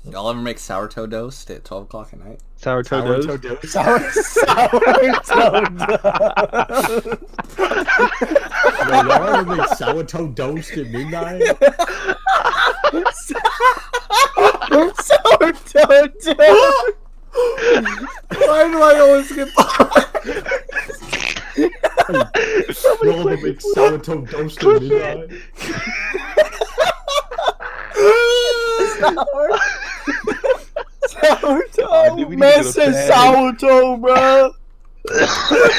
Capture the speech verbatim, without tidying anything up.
Y'all ever make sourdough toast at twelve o'clock at night? Sourdough Sourdough toast. toast. Sour, sourdough toast. Yo, y'all ever make sourdough toast at midnight? Sourdough toast. Why do I always get Y'all ever make sourdough toast at midnight? sour? Oh, Sourdough. dude, we need to Man go to said bed. sourdough, bro.